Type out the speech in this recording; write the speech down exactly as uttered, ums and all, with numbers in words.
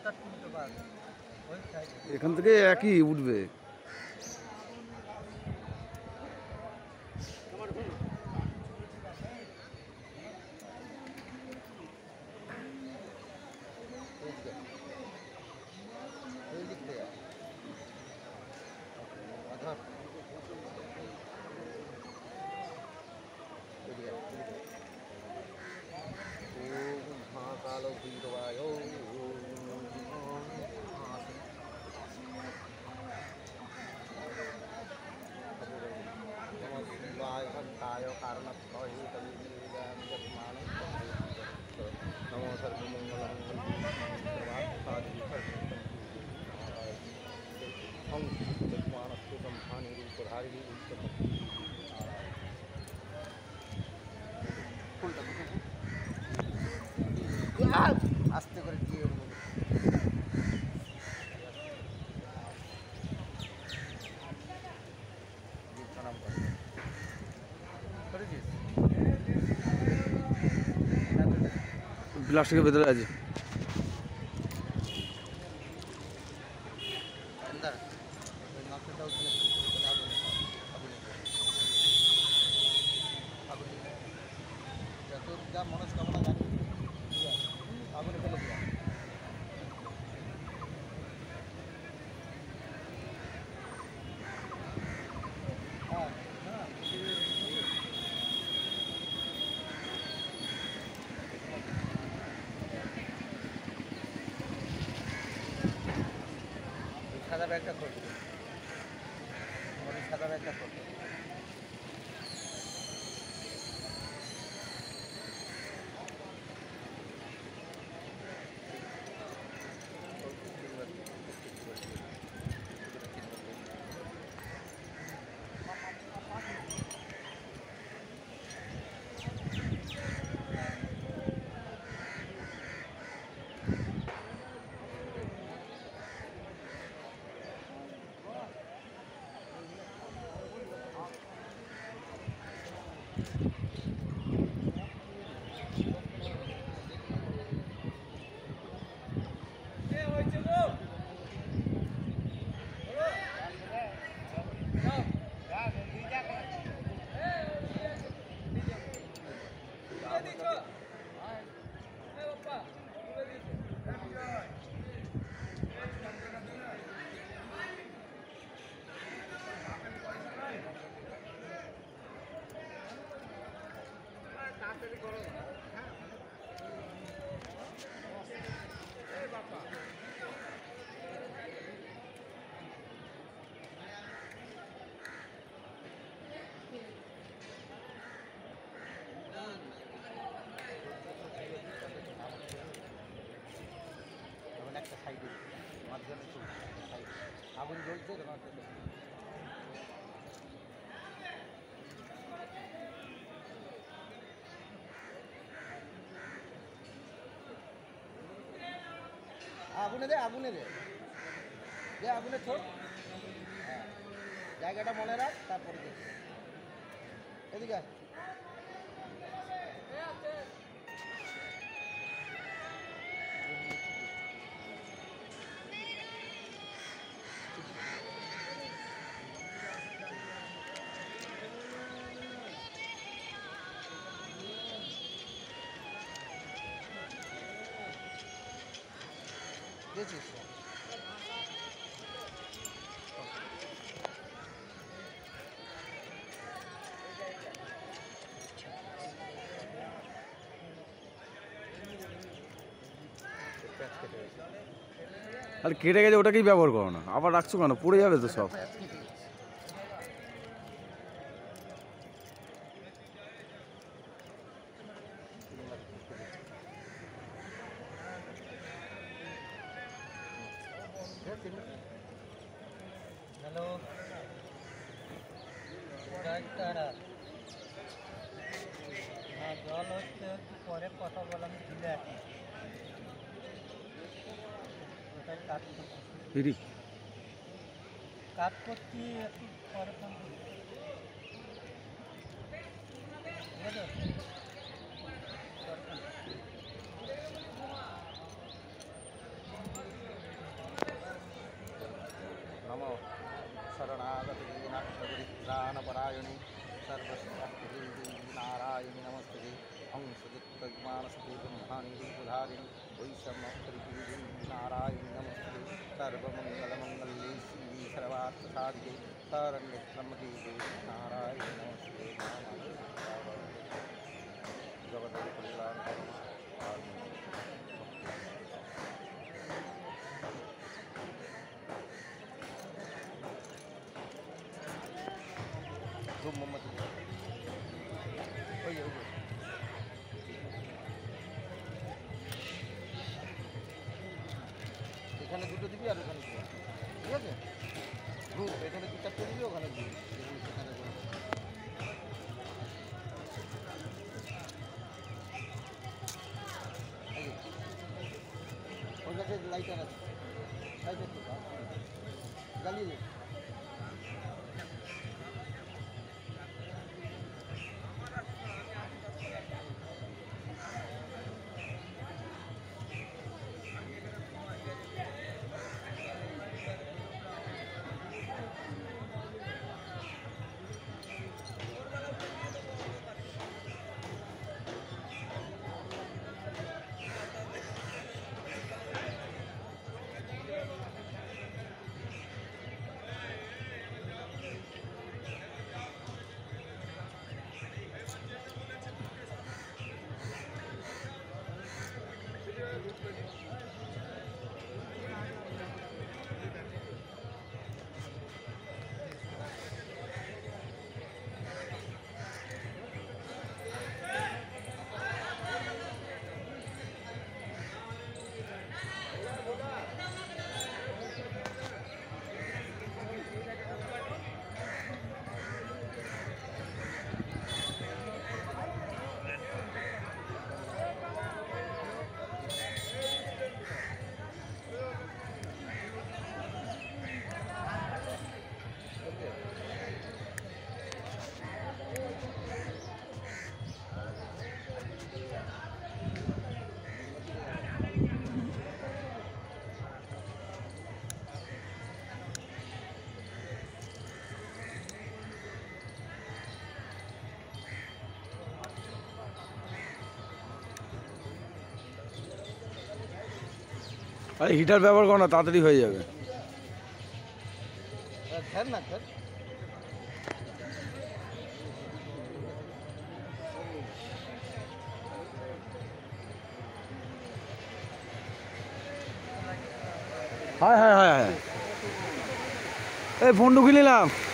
এখান থেকে একই উঠবে। আস্তে করে দিয়ে প্লাস্টিকের ভেতরে আছে। যা মনস্কামনা জানি আগুনে ফেলে দিলাম। হ্যাঁ হ্যাঁ সাদা ব্যাগটা করবে, আমাদের সাদা ব্যাগটা করবে। একটা সাইডে মাঝখানে আগুন জ্বলছে তোমার আগুনে দে আগুনে দে দে আগুনে ছোট। হ্যাঁ জায়গাটা মনে রাখ, তারপরে দে এদিকে দিয়েছিস। আর কেটে গেছে ওটাকেই ব্যবহার করো না, আবার রাখছো কেন? পড়ে যাবে তো সব। হ্যালো ডাক্তার, হ্যাঁ জল হচ্ছে, একটু পরে কথা বলে আমি দিলে আসি। ওটাই কাজ করছি কাজ করছি একটু পরে ফোন করছি, ঠিক আছে? तज्मानस्ते ब्रह्माण्डोपधारिणी वैषम्यत्रिपुरी नारायणी नमस्ते सर्वमङ्गलमङ्गल्ये शिवे सर्वार्थसाधिके शरण्यत्र्यम्बके नारायणी नमस्ते जगदेव कल्याण मोहम्मद ওই ওই এখানে দুটো দিবি আর ওখানে দুটো ঠিক আছে গ্রুপ এখানে দু চারটে দিবি ওখানে দিবি সেখানে ওর কাছে লাইটার আছে লাইটার তো জ্বালিয়ে আরে হিটার ব্যবহার করো না, তাড়াতাড়ি হয়ে যাবে। ধর না ধর হায় হায় হায় হায় এই ফোন ঢুকিয়ে নিলাম।